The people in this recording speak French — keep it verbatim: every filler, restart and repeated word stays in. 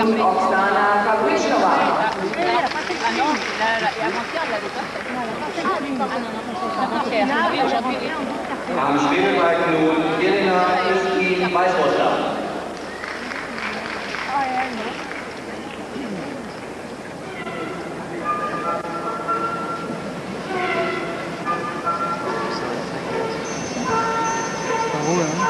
fermé. Oksana Pavlychkova. Ah non, avant-hier, elle l'avait pas fait. Ah non, non, avant-hier. Oui, aujourd'hui. Am Schwebebalg nun Jelena Christine Weißwurster. Bravo, hein.